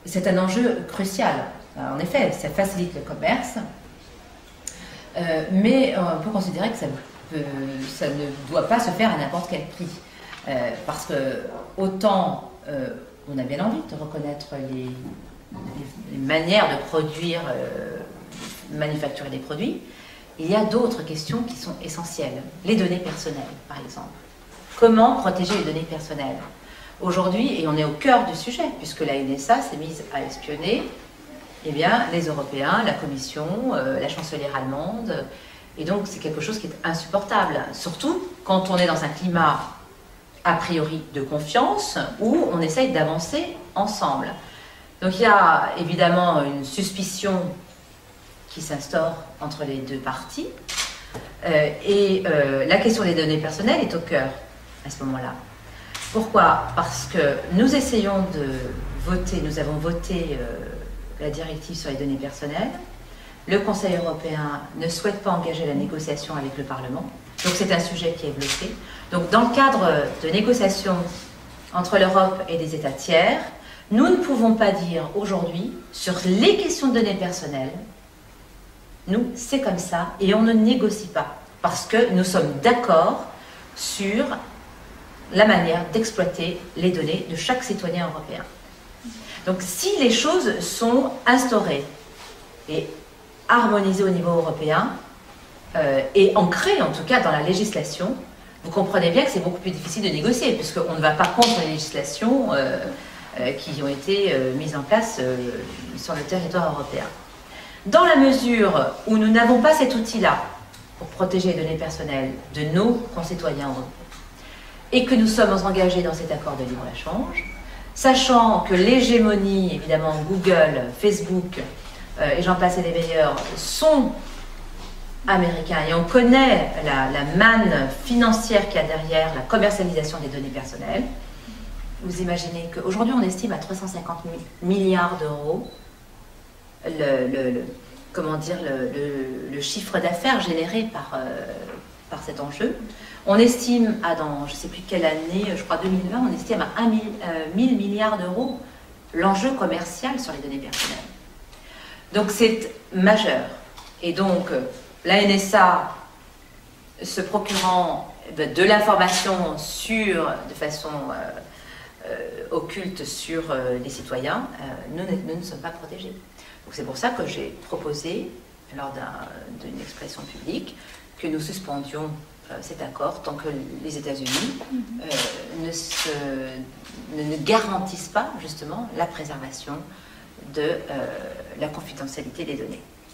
c'est un enjeu crucial. En effet, ça facilite le commerce, mais on peut considérer que ça ne doit pas se faire à n'importe quel prix. Parce que autant on a bien envie de reconnaître les manières de produire, manufacturer des produits, il y a d'autres questions qui sont essentielles. Les données personnelles, par exemple. Comment protéger les données personnelles? Aujourd'hui, et on est au cœur du sujet, puisque la NSA s'est mise à espionner, eh bien, les Européens, la Commission, la chancelière allemande, et donc c'est quelque chose qui est insupportable, surtout quand on est dans un climat a priori de confiance, où on essaye d'avancer ensemble. Donc il y a évidemment une suspicion qui s'instaure entre les deux parties, et la question des données personnelles est au cœur à ce moment-là. Pourquoi? Parce que nous essayons de voter, nous avons voté la directive sur les données personnelles, le Conseil européen ne souhaite pas engager la négociation avec le Parlement, donc c'est un sujet qui est bloqué. Donc dans le cadre de négociations entre l'Europe et des États tiers, nous ne pouvons pas dire aujourd'hui, sur les questions de données personnelles, nous, c'est comme ça, et on ne négocie pas, parce que nous sommes d'accord sur la manière d'exploiter les données de chaque citoyen européen. Donc si les choses sont instaurées et harmonisées au niveau européen, et ancrées en tout cas dans la législation, vous comprenez bien que c'est beaucoup plus difficile de négocier, puisqu'on ne va pas contre les législations qui ont été mises en place sur le territoire européen. Dans la mesure où nous n'avons pas cet outil-là pour protéger les données personnelles de nos concitoyens européens, et que nous sommes engagés dans cet accord de libre-échange, sachant que l'hégémonie, évidemment, Google, Facebook, et j'en passe et des meilleurs, sont américains, et on connaît la manne financière qu'il y a derrière la commercialisation des données personnelles. Vous imaginez qu'aujourd'hui, on estime à 350 milliards d'euros le chiffre d'affaires généré par cet enjeu. On estime, dans je ne sais plus quelle année, je crois 2020, on estime à 1000 milliards d'euros l'enjeu commercial sur les données personnelles. Donc c'est majeur. Et donc la NSA se procurant de l'information de façon occulte sur les citoyens, nous ne sommes pas protégés. Donc c'est pour ça que j'ai proposé, lors d'une expression publique, que nous suspendions cet accord tant que les États-Unis ne garantissent pas justement la préservation de la confidentialité des données.